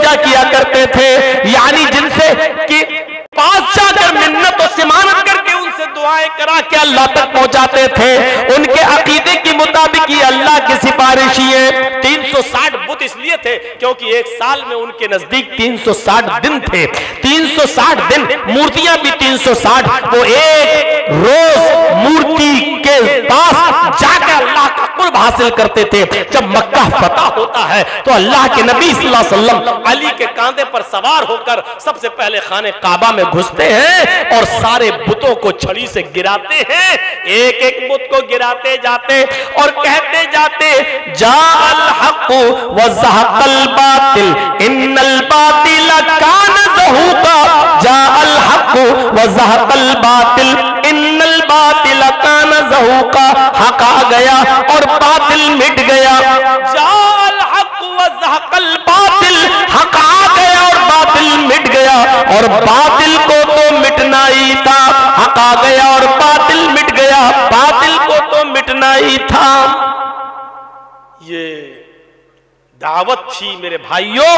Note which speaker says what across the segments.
Speaker 1: इल्तिजा किया करते थे, यानी जिनसे कि पास जाकर मिन्नत और सिमानत करके उनसे दुआएं करा के अल्लाह तक पहुंचाते थे। उनके अकीदे के मुताबिक ये अल्लाह की सिफारिशी है। 360 बुत इसलिए थे क्योंकि एक साल में उनके नजदीक 360 दिन थे। 360 दिन, मूर्तियां भी 360। वो एक रोज मूर्ति के पास जाकर अल्लाह का कुर्ब हासिल करते थे। जब मक्का फतह होता है तो अल्लाह के नबी सल्लल्लाहु अलैहि वसल्लम अली के कांधे पर सवार होकर सबसे पहले खाने काबा में घुसते हैं और सारे बुतों को छड़ी से गिराते हैं। एक एक बुत को गिराते जाते और कहते जाते, जाअल हक़ व ज़हक़ल बातिल इन्नल बातिल कान ज़हूक़ा, जाअल हक़ व ज़हक़ल बातिल इन्नल बातिल कान ज़हूक़ा। हक़ आ गया और बातिल मिट गया। जाअल हक़ व ज़हक़ल बातिल, हक़ आ गया और बातिल मिट गया। और बातिल को तो मिटना ही था, हक़ आ गया और बातिल मिट गया। बातिल को तो मिटना ही था। ये दावत थी मेरे भाइयों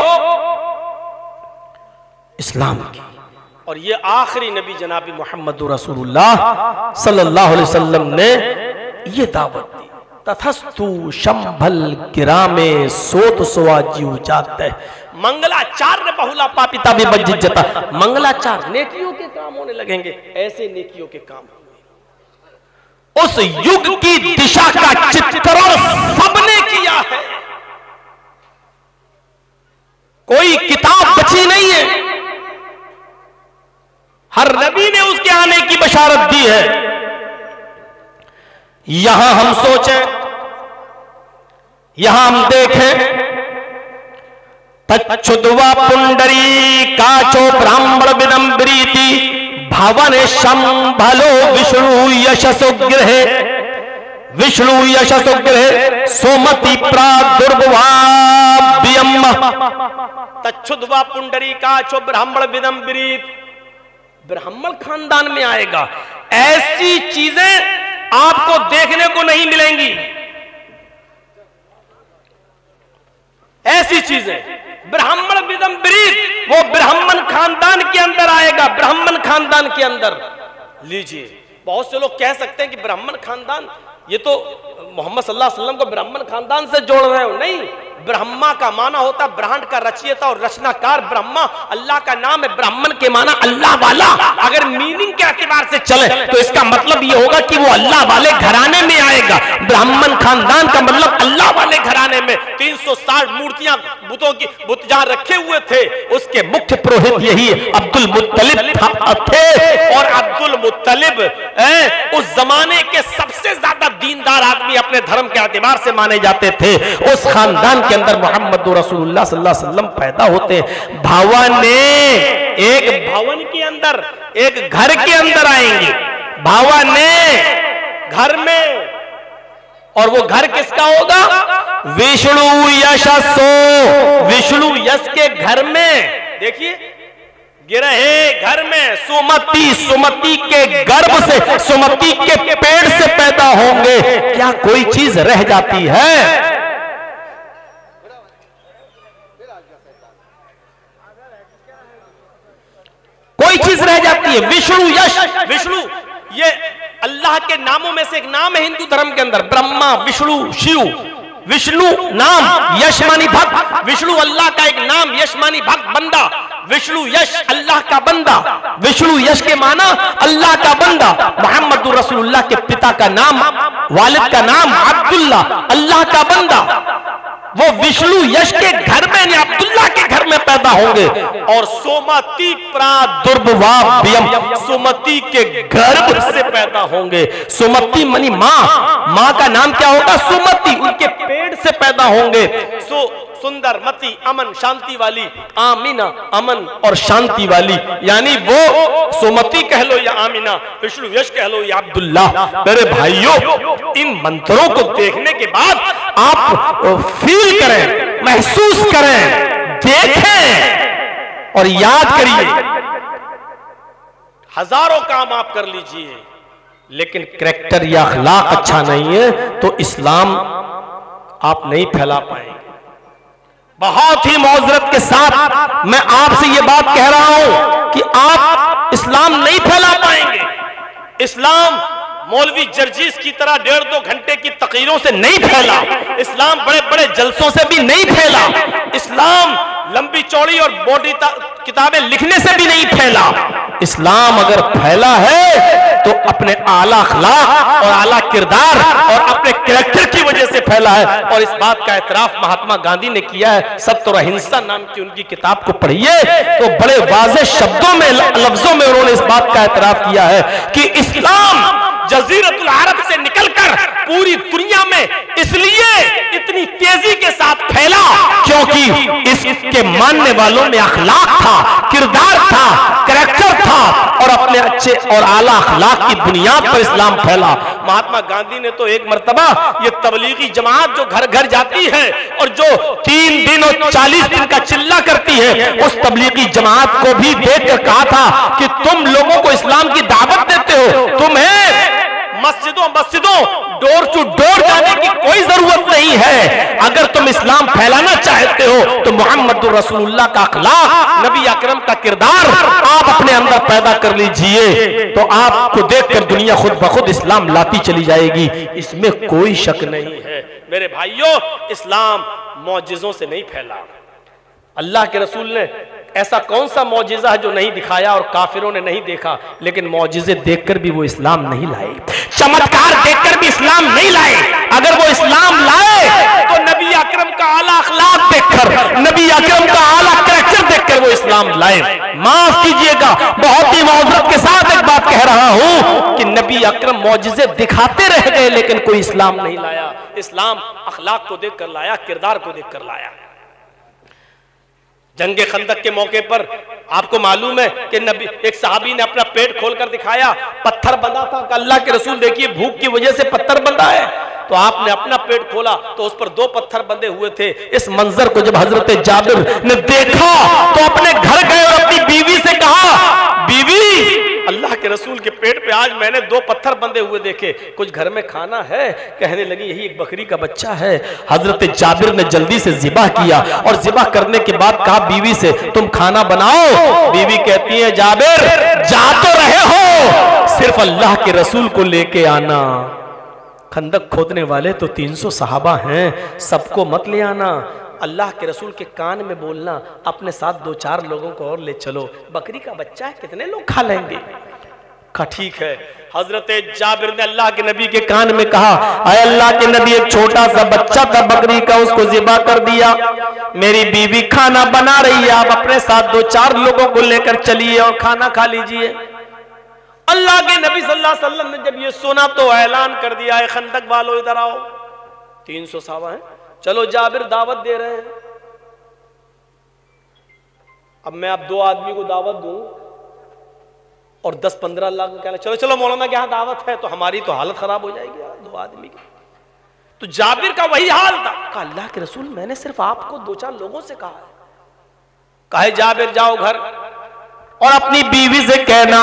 Speaker 1: इस्लाम की। और ये आखिरी नबी जनाबी मोहम्मद रसूलुल्लाह सल्लल्लाहु अलैहि वसल्लम ने ये दावत दी। तथस्तु शंभल गिरामे सोत सोआजीव जाते, मंगलाचार ने बहुला पापिता भी बज्जित जता। मंगलाचार नेकियों के काम होने लगेंगे, ऐसे नेकियों के काम हुए। उस युग की दिशा का चित्रण सबने किया है, कोई किताब बची नहीं है। हर नबी ने उसके आने की बशारत दी है। यहां हम सोचें, यहां हम देखें, तच्छुद्वा पुंडरी काचो ब्राह्मण विदंबरीति भवन शंभलो विष्णु यशसुग्रह, विष्णु यशसुग्रह सोमति प्रादुर्भवाभ्यम। तच्छुद्वा पुंडरी काचो ब्राह्मण विदंबरीत, ब्राह्मण खानदान में आएगा। ऐसी चीजें आपको देखने को नहीं मिलेंगी, ऐसी चीजें। ब्राह्मण विदंबरीत, वो ब्राह्मण खानदान के अंदर आएगा, ब्राह्मण खानदान के अंदर। लीजिए, बहुत से लोग कह सकते हैं कि ब्राह्मण खानदान, ये तो मोहम्मद सल्लल्लाहु अलैहि वसल्लम को ब्राह्मण खानदान से जोड़ रहे हो। नहीं, ब्रह्मा का माना होता है ब्रांड का रचयिता और रचनाकार। ब्रह्मा अल्लाह का नाम है, ब्राह्मण के माना अल्लाह वाला। अगर मीनिंग के एतबार से चले तो इसका मतलब ये होगा कि वो अल्लाह वाले घराने में आएगा। ब्राह्मण खानदान का मतलब अल्लाह वाले घराने में। 360 मूर्तियां बुतों की बुत जहां रखे हुए थे, उसके मुख्य पुरोहित यही अब्दुल मुत्तलिब थे। और अब्दुल मुत्तलिब उस जमाने के सबसे ज्यादा दीनदार आदमी अपने धर्म के एतबार से माने जाते थे। उस खानदान के अंदर मोहम्मद रसूलुल्लाह सल्लल्लाहु अलैहि वसल्लम पैदा होते हैं। भवन ने एक भवन के अंदर, एक घर के अंदर आएंगे। भवन ने घर में, और वो घर किसका होगा? विष्णु यशसो, विष्णु यश के घर में। देखिए, गिरहे घर में सुमति, सुमति के गर्भ से, सुमति के पेड़ से पैदा होंगे। क्या कोई चीज रह जाती है? कोई चीज रह जाती है? विष्णु यश, विष्णु ये अल्लाह के नामों में से एक नाम है हिंदू धर्म के अंदर। ब्रह्मा, विष्णु, शिव। विष्णु नाम, यश मानी भक्त। विष्णु अल्लाह का एक नाम, यश मानी भक्त, बंदा। विष्णु यश अल्लाह का बंदा। विष्णु यश के माना अल्लाह का बंदा। मोहम्मद रसूलुल्लाह के पिता का नाम, वालिद का नाम अब्दुल्ला, अल्लाह का बंदा। वो विष्णु यश के घर में, अब्दुल्ला के घर में पैदा होंगे। और सोमति प्रादुर्भवाभ्यम, सुमति के गर्भ से पैदा होंगे। सुमति मनी माँ, माँ का नाम क्या होगा? सुमति, उनके पेट से पैदा होंगे। सुंदर, मति, अमन, शांति वाली। आमीना, अमन और शांति वाली, यानी वो सुमति कह लो या आमीना, विष्णु यश कह लो या अब्दुल्ला। मेरे भाइयों, इन मंत्रों को देखने के बाद आप फील करें, महसूस करें, देखें और याद करिए। हजारों काम आप कर लीजिए, लेकिन कैरेक्टर या अखलाक अच्छा नहीं है तो इस्लाम आप नहीं फैला पाएंगे। बहुत ही मौजरत के साथ मैं आपसे ये बात कह रहा हूं कि आप इस्लाम नहीं फैला पाएंगे। इस्लाम मौलवी जर्जीस की तरह 1.5-2 घंटे की तकरीरों से नहीं फैला। इस्लाम बड़े बड़े जलसों से भी नहीं फैला। इस्लाम लंबी चौड़ी और मोटी किताबें लिखने से भी नहीं फैला। इस्लाम अगर फैला है तो अपने आला अखलाक और आला किरदार और अपने कैरेक्टर की वजह से फैला है। और इस बात का एतराफ महात्मा गांधी ने किया है। सत्य और अहिंसा नाम की उनकी किताब को पढ़िए तो बड़े वाज़ेह शब्दों में, लफ्जों में उन्होंने इस बात का एतराफ किया है कि इस्लाम जजीरतुल अरब से निकलकर पूरी दुनिया में इसलिए इतनी तेजी के साथ फैला क्योंकि इसके मानने वालों में अखलाक था, किरदार था, कैरेक्टर था और अपने अच्छे और आला अखलाक की बुनियाद पर इस्लाम फैला। महात्मा गांधी ने तो एक मर्तबा ये तबलीगी जमात जो घर घर जाती है और जो 3 दिन और 40 दिन का चिल्ला करती है, उस तबलीगी जमात को भी देखकर कहा था कि तुम लोगों को इस्लाम की दावत देते हो, तुम्हें मस्जिदों डोर टू डोर जाने की कोई जरूरत नहीं है। अगर तुम इस्लाम फैलाना चाहते हो तो मोहम्मद रसूलुल्लाह का अखलाक, नबी अकरम का किरदार आप अपने अंदर पैदा कर लीजिए तो आपको देखकर दुनिया खुद ब खुद इस्लाम लाती चली जाएगी। इसमें कोई शक नहीं है। मेरे भाइयों, इस्लाम मौजिज़ों से नहीं फैला। अल्लाह के रसूल ने ऐसा कौन सा मौजिज़ा है जो नहीं दिखाया और काफिरों ने नहीं देखा, लेकिन मौजिज़े देखकर भी वो इस्लाम नहीं लाए, चमत्कार देखकर भी इस्लाम नहीं लाए। अगर वो इस्लाम लाए तो नबी अकरम का आला अखलाक देखकर, नबी अकरम का आला कैरेक्टर देखकर वो इस्लाम लाए। माफ कीजिएगा, बहुत ही मौजरत के साथ एक बात कह रहा हूं कि नबी अकरम मौजिज़े दिखाते रह गए लेकिन कोई इस्लाम नहीं लाया। इस्लाम अखलाक को देखकर लाया, किरदार को देखकर लाया। जंगे खंदक के मौके पर आपको मालूम है कि नबी एक सहाबी ने अपना पेट खोलकर दिखाया, पत्थर बंधा था। अल्लाह के रसूल देखिए भूख की वजह से पत्थर बंधा है, तो आपने अपना पेट खोला तो उस पर 2 पत्थर बंधे हुए थे। इस मंजर को जब हजरत जाबिर ने देखा तो अपने घर गए और अपनी बीवी से कहा, बीवी, अल्लाह के रसूल के पेट पे आज मैंने 2 पत्थर बंधे हुए देखे, कुछ घर में खाना है? कहने लगी यही एक बकरी का बच्चा है। हजरत जाबिर ने जल्दी से ज़िबा किया और ज़िबा करने के बाद कहा बीवी से, तुम खाना बनाओ। बीवी कहती है, जाबिर जा तो रहे हो, सिर्फ अल्लाह के रसूल को लेके आना। खंदक खोदने वाले तो 300 सहाबा हैं, सबको मत ले आना। अल्लाह के रसूल के कान में बोलना, अपने साथ 2-4 लोगों को और ले चलो, बकरी का बच्चा है, कितने लोग खा लेंगे? कहा ठीक है। हजरत जाबिर ने अल्लाह के नबी के कान में कहा, अरे अल्लाह के नबी, एक छोटा सा बच्चा था बकरी का, उसको ज़िबा कर दिया। मेरी बीवी खाना बना रही है, आप अपने साथ 2-4 लोगों को लेकर चलिए और खाना खा लीजिए। अल्लाह के नबी सल्लल्लाहु अलैहि वसल्लम ने जब ये सुना तो ऐलान कर दिया है, खंदक वालों इधर आओ, 300 सहाबा हैं, चलो जाबिर दावत दे रहे हैं। अब मैं आप 2 आदमी को दावत दूं और 10-15 लाख कहना चलो चलो मौलाना के यहां दावत है, तो हमारी तो हालत खराब हो जाएगी 2 आदमी की। तो जाबिर का वही हाल था। कहा अल्लाह के रसूल, मैंने सिर्फ आपको 2-4 लोगों से कहा है। कहे जाबिर जाओ घर और अपनी बीवी से कहना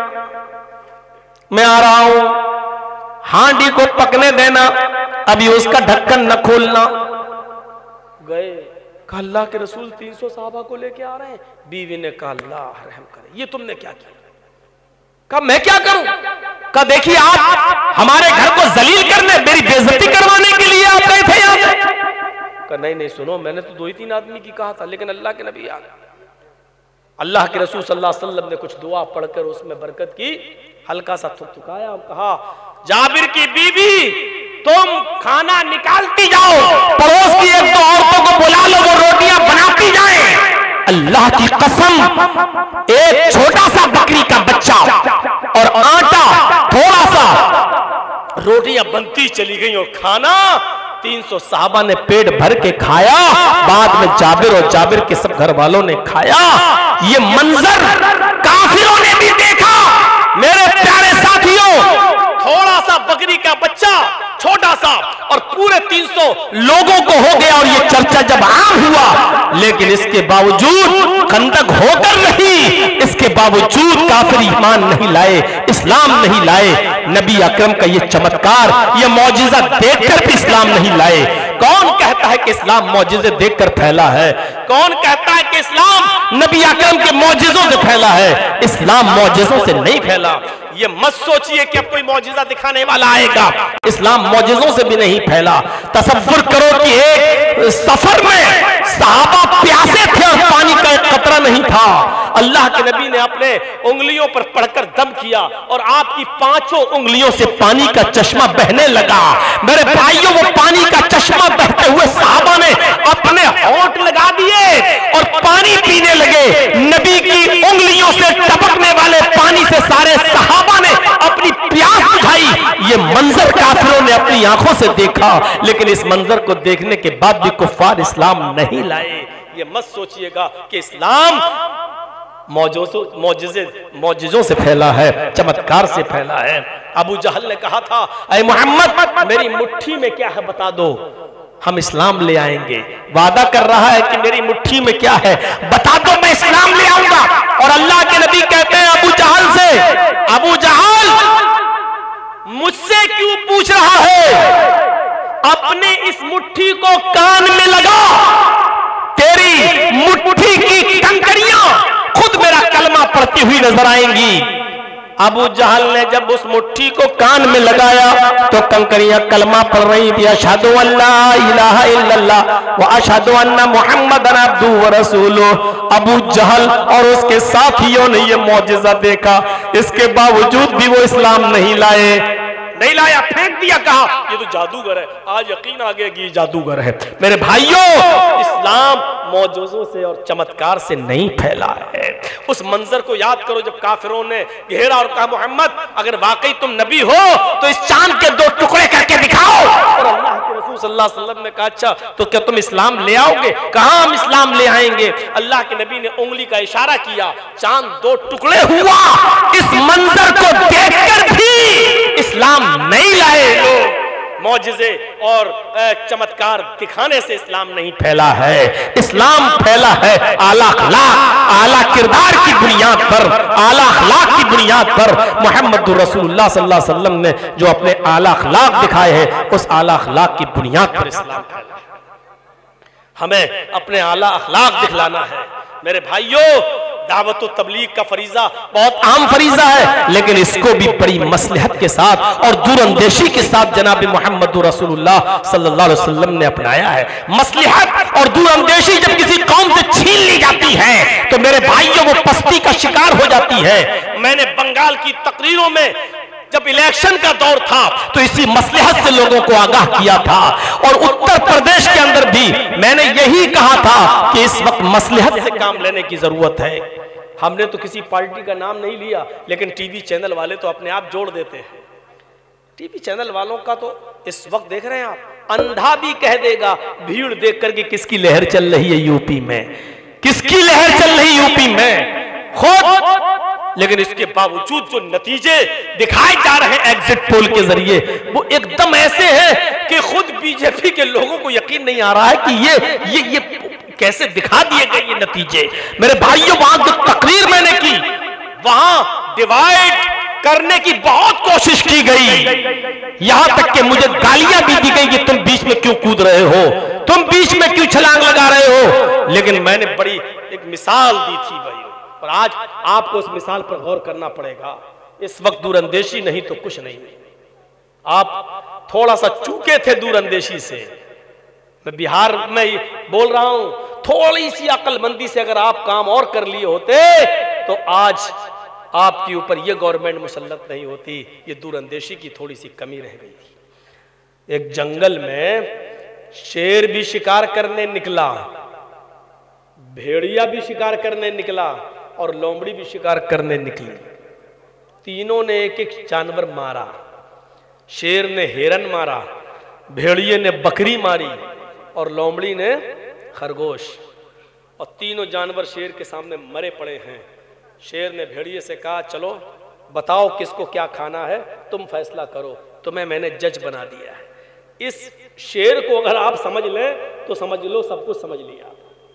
Speaker 1: मैं आ रहा हूं, हांडी को पकने देना, अभी उसका ढक्कन न खोलना। गए, कहा अल्लाह के रसूल 300 सहाबा को लेके आ रहे हैं। बीवी ने कहा अल्लाह रहम करे, ये तुमने क्या किया? कहा मैं क्या करूं? कहा देखिए आप हमारे घर को जलील करने, मेरी बेइज्जती करवाने के लिए आप गए थे यहां से? कहा नहीं नहीं, सुनो, मैंने तो 2-3 आदमी की कहा था, लेकिन अल्लाह के नबी आ गए। अल्लाह के रसूल सल्लल्लाहु अलैहि वसल्लम ने कुछ दुआ पढ़कर उसमें बरकत की, हल्का सा थुकथुकाया और कहा जाबिर की बीवी, तुम खाना निकालती जाओ, पड़ोस की 1-2 औरतों को बुला लो, वो रोटियां बनाती जाएं। अल्लाह की कसम, एक छोटा सा बकरी का बच्चा और आटा थोड़ा सा, रोटियां बनती चली गई और खाना 300 सहाबा ने पेट भर के खाया। बाद में जाबिर और जाबिर के सब घर वालों ने खाया। ये मंजर काफिरों ने भी देखा। मेरे प्यारे साथियों, थोड़ा सा बकरी का बच्चा, छोटा सा, और पूरे 300 लोगों को हो गया। और ये चर्चा जब आम हुआ, लेकिन इसके बावजूद खंदक होकर नहीं, इसके बावजूद काफिर ईमान नहीं लाए, इस्लाम नहीं लाए। नबी अकरम का ये चमत्कार, ये मौजिज़ा देखकर भी इस्लाम नहीं लाए। कौन कहता है कि इस्लाम मौजिज़े देखकर फैला है? कौन कहता है कि इस्लाम नबी अकरम के मौजिज़ों से फैला है? इस्लाम मौजिज़ों से नहीं फैला। ये मत सोचिए कि अब कोई मौजिज़ा दिखाने वाला आएगा। इस्लाम मौजिज़ों से भी नहीं फैला। तसव्वुर करो कि एक सफर में सहाबा प्यासे थे और पानी का एक कतरा नहीं था। अल्लाह के नबी ने अपने उंगलियों पर पढ़कर दम किया और आपकी 5 उंगलियों से पानी का चश्मा बहने लगा। मेरे भाइयों, वो पानी का चश्मा बहते हुए सहाबा ने अपने होंठ लगा दिए और पानी पीने लगे। नबी की उंगलियों से टपकने वाले पानी से सारे सहाबा ने अपनी प्यास बुझाई। ये मंजर काफिरों ने अपनी आंखों से देखा, लेकिन इस मंजर को देखने के बाद भी कुफ्फार इस्लाम नहीं लाए। ये मत सोचिएगा कि इस्लाम मौजिज़ों से फैला है, चमत्कार से फैला है। अबू जहल ने कहा था, ऐ मोहम्मद, मेरी मुट्ठी में क्या है बता दो, हम इस्लाम ले आएंगे। वादा कर रहा है कि मेरी मुट्ठी में क्या है बता दो, मैं इस्लाम ले आऊंगा। और अल्लाह के नबी कहते हैं अबू जहल से, अबू जहल मुझसे क्यों पूछ रहा है? अपने इस मुट्ठी को कान में लगा, तेरी मुट्ठी की कंकरियां खुद मेरा कलमा पढ़ती हुई नजर आएंगी। अबू जहल ने जब उस मुट्ठी को कान में लगाया तो कंकरियां कलमा पढ़ रही थी, अशहदु अल्ला इलाहा इल्लल्लाह व अशहदु अन्ना मुहम्मदन अब्दुहु व रसूलुहु। अबू जहल और उसके साथियों ने यह मौजिज़ा देखा, इसके बावजूद भी वो इस्लाम नहीं लाया, फेंक दिया, कहा ये तो जादूगर है। आज यकीन आ गया कि ये जादूगर है। मेरे भाइयों, इस्लाम मौजूज़ों से और चमत्कार से नहीं फैला है। उस मंजर को याद करो जब काफिरों ने घेरा और कहा, मोहम्मद अगर वाकई तुम नबी हो तो इस चांद के 2 टुकड़े करके दिखाओ। और अल्लाह के रसूल सल्लल्लाहु अलैहि वसल्लम ने कहा, अच्छा तो क्या तुम इस्लाम ले आओगे? कहा हम इस्लाम ले आएंगे। अल्लाह के नबी ने उंगली का इशारा किया, चांद 2 टुकड़े हुआ। इस मंजर को देखकर भी इस्लाम नहीं लाए लोग। मौजिज़े और चमत्कार दिखाने से इस्लाम नहीं फैला है। इस्लाम फैला है आला अखलाक, आला किरदार की बुनियाद पर, आला अखलाक की बुनियाद पर। मोहम्मद रसूलुल्लाह सल्लल्लाहु अलैहि वसल्लम ने जो अपने आला अखलाक दिखाए हैं, उस आला अखलाक की बुनियाद पर इस्लाम फैला है। हमें अपने आला अखलाक दिखलाना है। मेरे भाइयों, दावत और तबलीग का फरीजा बहुत आम फरीजा है, लेकिन इसको भी बड़ी मसलहत के साथ और दूरअंदेशी के साथ जनाब मोहम्मद रसूलुल्लाह सल्लल्लाहु अलैहि वसल्लम ने अपनाया है। मसलहत और दूरअंदेशी जब किसी कौम से छीन ली जाती है तो मेरे भाइयों वो पस्ती का शिकार हो जाती है। मैंने बंगाल की तकरीरों में जब इलेक्शन का दौर था तो इसी मसलहत से लोगों को आगाह किया था, और उत्तर प्रदेश के अंदर भी मैंने यही कहा था कि इस वक्त मसलहत से काम लेने की जरूरत है। हमने तो किसी पार्टी का नाम नहीं लिया, लेकिन टीवी चैनल वाले तो अपने आप जोड़ देते हैं। टीवी चैनल वालों का तो इस वक्त देख रहे हैं आप, अंधा भी कह देगा भीड़ देख करके किसकी लहर चल रही है यूपी में, किसकी लहर चल रही यूपी में खुद। लेकिन इसके बावजूद जो नतीजे दिखाए जा रहे हैं एग्जिट पोल के जरिए, वो एकदम ऐसे हैं कि खुद बीजेपी के लोगों को यकीन नहीं आ रहा है कि ये कैसे दिखा दिए गए ये नतीजे। मेरे भाइयों, वहां जो तकरीर मैंने की, वहां डिवाइड करने की बहुत कोशिश की गई, यहां तक कि मुझे गालियां भी दी गई कि तुम बीच में क्यों कूद रहे हो, तुम बीच में क्यों छलांग लगा रहे हो। लेकिन मैंने बड़ी एक मिसाल दी थी भाई, और आज आपको उस मिसाल पर गौर करना पड़ेगा। इस वक्त दूरअंदेशी नहीं तो कुछ नहीं। आप थोड़ा सा चूके थे दूरअंदेशी से। मैं बिहार में बोल रहा हूं, थोड़ी सी अक्लमंदी से अगर आप काम और कर लिए होते तो आज आपके ऊपर यह गवर्नमेंट मुसल्लत नहीं होती। ये दूरअंदेशी की थोड़ी सी कमी रह गई थी। एक जंगल में शेर भी शिकार करने निकला, भेड़िया भी शिकार करने निकला और लोमड़ी भी शिकार करने निकली। तीनों ने एक एक जानवर मारा। शेर ने हिरन मारा, भेड़िए ने बकरी मारी और लोमड़ी ने खरगोश, और तीनों जानवर शेर के सामने मरे पड़े हैं। शेर ने भेड़िए से कहा, चलो बताओ किसको क्या खाना है, तुम फैसला करो, तुम्हें मैंने जज बना दिया है। इस शेर को अगर आप समझ लें तो समझ लो सब कुछ समझ लिया।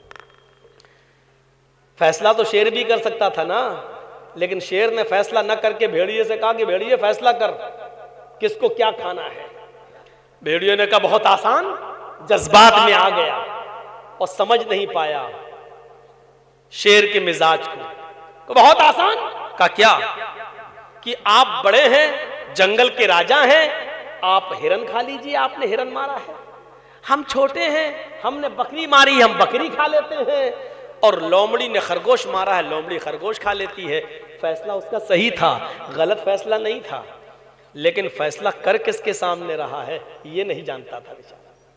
Speaker 1: फैसला तो शेर भी कर सकता था ना, लेकिन शेर ने फैसला न करके भेड़िए से कहा कि भेड़िए फैसला कर किसको क्या खाना है। भेड़िए ने कहा बहुत आसान, जज्बात में आ गया और समझ नहीं पाया शेर के मिजाज को। बहुत आसान का क्या कि आप बड़े हैं, जंगल के राजा हैं, आप हिरन खा लीजिए, आपने हिरन मारा है। हम छोटे हैं, हमने बकरी मारी, हम बकरी खा लेते हैं। और लोमड़ी ने खरगोश मारा है, लोमड़ी खरगोश खा लेती है। फैसला उसका सही था, गलत फैसला नहीं था, लेकिन फैसला कर किसके सामने रहा है ये नहीं जानता था बेचारा।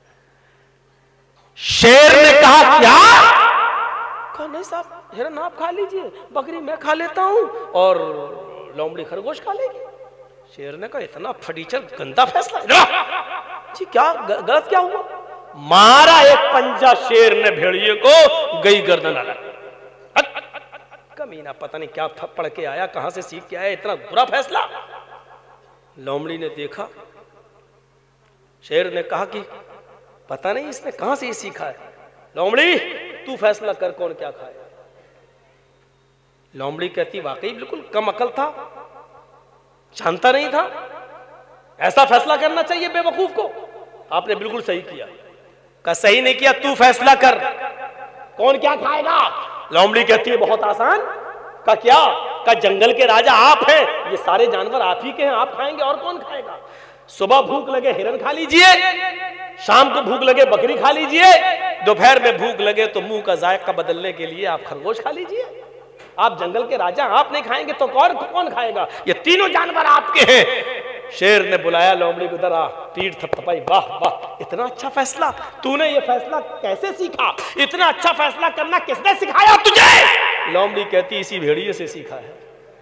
Speaker 1: शेर ने कहा क्या? कहा नहीं साहब, हिरन आप खा लीजिए, बकरी मैं खा लेता हूं और लोमड़ी खरगोश खा लेगी। शेर ने कहा इतना फटीचर गंदा फैसला जी, क्या गलत क्या हुआ? मारा एक पंजा शेर ने भेड़िए को, गई गर्दन अलग। कमीना पता नहीं क्या पढ़ के आया, कहां से सीख के आया, इतना बुरा फैसला। लोमड़ी ने देखा, शेर ने कहा कि पता नहीं इसने कहां से ये सीखा है। लोमड़ी तू फैसला कर कौन क्या खाए। लोमड़ी कहती वाकई बिल्कुल कम अकल था, जानता नहीं था, ऐसा फैसला करना चाहिए बेवकूफ को। आपने बिल्कुल सही किया। का सही नहीं किया, तू फैसला कर कौन क्या खाएगा। लोमड़ी कहती है बहुत आसान। का क्या? का जंगल के राजा आप हैं, ये सारे जानवर आप ही के हैं, आप खाएंगे और कौन खाएगा। सुबह भूख लगे हिरन खा लीजिए, शाम को भूख लगे बकरी खा लीजिए, दोपहर में भूख लगे तो मुंह का जायका बदलने के लिए आप खरगोश खा लीजिए। आप जंगल के राजा, आप नहीं खाएंगे तो कौन खाएगा। ये तीनों जानवर आपके हैं। शेर ने बुलाया लोमड़ी को, जरा पीठ थपथपाई, वाह वाह इतना अच्छा फैसला, तूने ये फैसला कैसे सीखा? इतना अच्छा फैसला करना किसने सिखाया तुझे? लोमड़ी कहती इसी भेड़िए से सीखा है।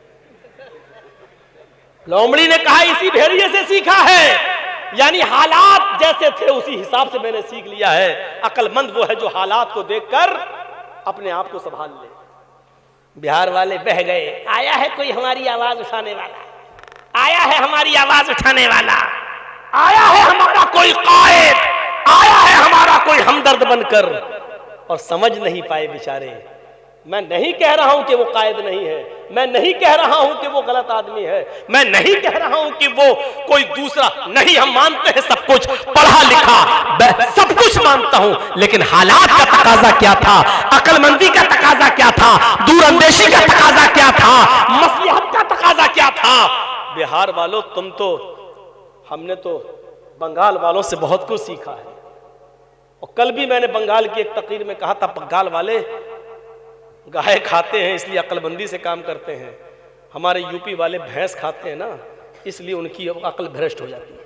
Speaker 1: लोमड़ी ने कहा इसी भेड़िए से सीखा है, यानी हालात जैसे थे उसी हिसाब से मैंने सीख लिया है। अक्लमंद वो है जो हालात को देखकर अपने आप को संभाल ले। बिहार वाले बह गए, आया है कोई हमारी आवाज उठाने वाला, आया है हमारी आवाज उठाने वाला, आया है हमारा कोई कायद, आया है हमारा कोई हमदर्द बनकर। और समझ नहीं पाए बेचारे। मैं नहीं कह रहा हूं कि वो कायद नहीं है, मैं नहीं कह रहा हूं कि वो गलत आदमी है, मैं नहीं कह रहा हूं कि वो कोई दूसरा नहीं, हम मानते हैं सब कुछ, पढ़ा लिखा सब कुछ मानता हूं, लेकिन हालात का तकाजा क्या था, अक्लमंदी का तकाजा क्या था, दूरअंदेशी का तकाजा क्या था, मसलिहत का तकाजा क्या था। बिहार वालों तुम तो, हमने तो बंगाल वालों से बहुत कुछ सीखा है। और कल भी मैंने बंगाल की एक तकरीर में कहा था, बंगाल वाले गाय खाते हैं इसलिए अक्लमंदी से काम करते हैं, हमारे यूपी वाले भैंस खाते हैं ना, इसलिए उनकी अक्ल भ्रष्ट हो जाती है।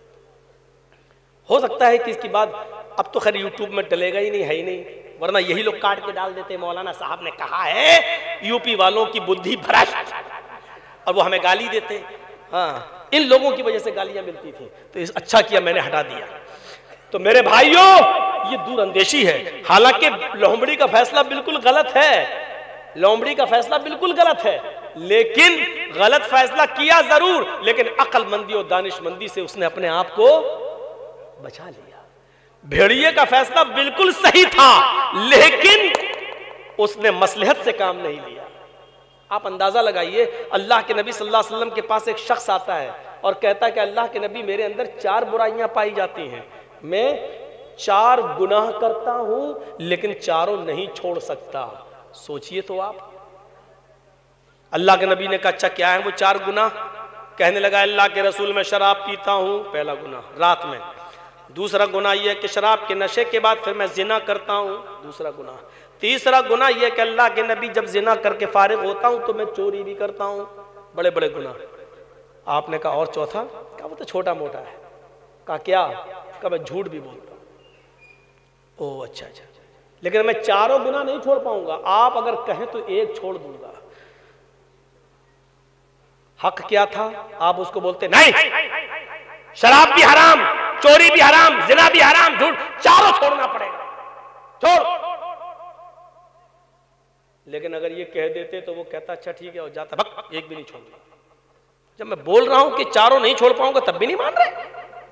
Speaker 1: हो सकता है कि इसके बाद, अब तो खैर यूट्यूब में डलेगा ही नहीं, है ही नहीं, वरना यही लोग काट के डाल देते, मौलाना साहब ने कहा है यूपी वालों की बुद्धि भ्रष्ट, और वो हमें गाली देते। हाँ, इन लोगों की वजह से गालियां मिलती थी, तो अच्छा किया मैंने हटा दिया। तो मेरे भाइयों, ये दूरअंदेशी है। हालांकि लोमड़ी का फैसला बिल्कुल गलत है, लोमड़ी का फैसला बिल्कुल गलत है, लेकिन गलत फैसला किया जरूर, लेकिन अक्लमंदी और दानिशमंदी से उसने अपने आप को बचा लिया। भेड़िए का फैसला बिल्कुल सही था, लेकिन उसने मसलहत से काम नहीं लिया। आप अंदाजा लगाइए, अल्लाह के नबी सल्लल्लाहु अलैहि वसल्लम के पास एक शख्स आता है और कहता है कि अल्लाह के नबी मेरे अंदर 4 बुराइयां पाई जाती हैं, मैं 4 गुनाह करता हूं लेकिन चारों नहीं छोड़ सकता। सोचिए तो आप। अल्लाह के नबी ने कहा अच्छा क्या है वो 4 गुनाह? कहने लगा अल्लाह के रसूल मैं शराब पीता हूं, पहला गुनाह रात में। दूसरा गुनाह यह कि शराब के नशे के बाद फिर मैं जिना करता हूं, दूसरा गुनाह। तीसरा गुनाह यह कि अल्लाह के नबी जब जिना करके फारिग होता हूं तो मैं चोरी भी करता हूं, बड़े बड़े गुनाह। आपने कहा और चौथा? कहा वो तो छोटा मोटा है। कहा क्या? कहा मैं झूठ भी बोलता हूं। ओह अच्छा अच्छा, लेकिन मैं चारों गुनाह नहीं छोड़ पाऊंगा, आप अगर कहें तो एक छोड़ दूंगा। हक क्या था? आप उसको बोलते नहीं, शराब भी हराम, चोरी भी हराम, जिना भी हराम, झूठ, चारों छोड़ना पड़ेगा, छोड़। लेकिन अगर ये कह देते तो वो कहता अच्छा ठीक है और जाता, भक एक भी नहीं छोड़ूंगा। जब मैं बोल रहा हूं कि चारों नहीं छोड़ पाऊंगा तब भी नहीं मान रहे।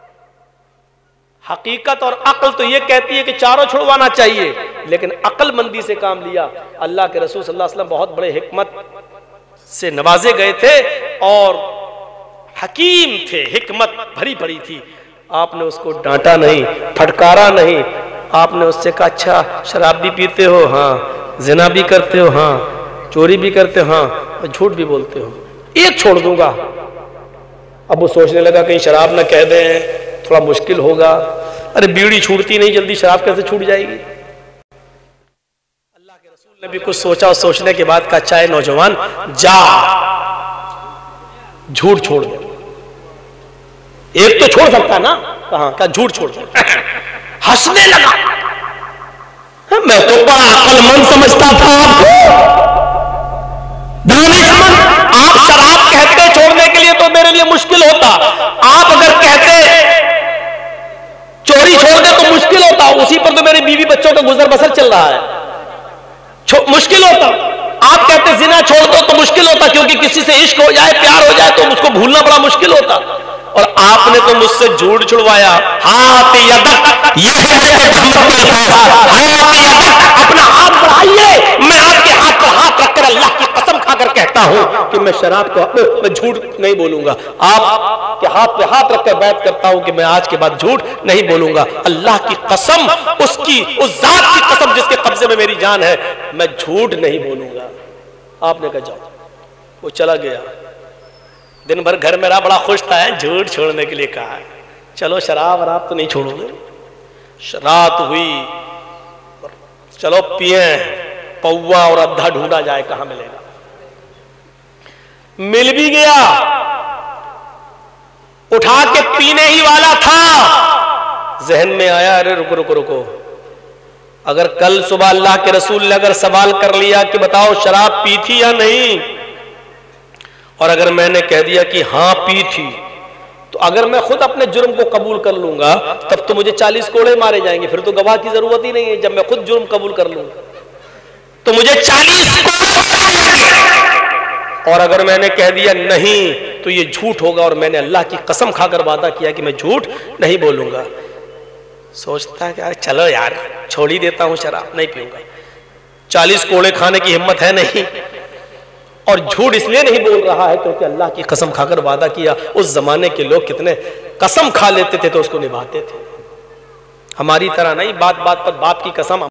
Speaker 1: हकीकत और अक्ल तो ये कहती है कि चारों छुड़वाना चाहिए, लेकिन अक्लमंदी से काम लिया। अल्लाह के रसूल सल्लल्लाहु अलैहि वसल्लम बहुत बड़े हिकमत से नवाजे गए थे और हकीम थे, हिकमत भरी पड़ी थी। आपने उसको डांटा नहीं, फटकारा नहीं, आपने उससे कहा अच्छा शराब भी पीते हो, हाँ, जिना भी करते हो, हाँ, चोरी भी करते हो, हाँ, और झूठ भी बोलते हो, एक छोड़ दूंगा। अब वो सोचने लगा कहीं शराब ना कह दें, थोड़ा मुश्किल होगा। अरे बीड़ी छूटती नहीं जल्दी, शराब कैसे छूट जाएगी? अल्लाह के रसूल ने भी कुछ सोचा और सोचने के बाद कहा अच्छा है नौजवान, जा झूठ छोड़ दे। एक तो छोड़ सकता ना, कहा क्या झूठ छोड़ दे। हंसने लगा। मैं तो बड़ा अक्लमंद समझता था आपको, दानिशमंद। आप शराब कहते छोड़ने के लिए तो मेरे लिए मुश्किल होता, आप अगर कहते चोरी छोड़ दे तो मुश्किल होता, उसी पर तो मेरी बीवी बच्चों का गुजर बसर चल रहा है, मुश्किल होता। आप कहते जिना छोड़ दो तो मुश्किल होता, क्योंकि किसी से इश्क हो जाए, प्यार हो जाए तो उसको भूलना बड़ा मुश्किल होता। और आपने तो मुझसे झूठ छुड़वाया। हाथ यदक, ये अपना हाथ बढ़ाइए, मैं आपके हाथ पर हाथ रखकर अल्लाह की कसम खाकर कहता हूं कि मैं शराब को मैं झूठ नहीं बोलूंगा। आपके हाथ पे हाथ रखकर बैत करता हूं कि मैं आज के बाद झूठ नहीं बोलूंगा। अल्लाह की कसम, उसकी उस जात की कसम जिसके कब्जे में मेरी जान है, मैं झूठ नहीं बोलूंगा। आपने कहा जाओ। वो चला गया। दिन भर घर मेरा बड़ा खुश था, झूठ छोड़ने के लिए कहा। चलो शराब वराब तो नहीं छोड़ोगे। रात हुई, चलो पिए, पौवा और अद्धा ढूंढा जाए कहां मिलेगा। मिल भी गया, उठा के पीने ही वाला था। जहन में आया अरे रुको रुको रुको, अगर कल सुबह अल्लाह के रसूल ने अगर सवाल कर लिया कि बताओ शराब पी थी या नहीं, और अगर मैंने कह दिया कि हां पी थी, तो अगर मैं खुद अपने जुर्म को कबूल कर लूंगा तब तो मुझे 40 कोड़े मारे जाएंगे, फिर तो गवाह की जरूरत ही नहीं है। जब मैं खुद जुर्म कबूल कर लूंगा तो मुझे 40 कोड़े। और अगर मैंने कह दिया नहीं तो ये झूठ होगा, और मैंने अल्लाह की कसम खाकर वादा किया कि मैं झूठ नहीं बोलूंगा। सोचता है कि यार चलो यार छोड़ ही देता हूं, शराब नहीं पीऊंगा। 40 कोड़े खाने की हिम्मत है नहीं, और झूठ इसलिए नहीं बोल रहा है क्योंकि अल्लाह की कसम खाकर वादा किया। उस जमाने के लोग कितने कसम खा लेते थे तो उसको निभाते थे, हमारी तरह नहीं बात बात पर बाप की कसम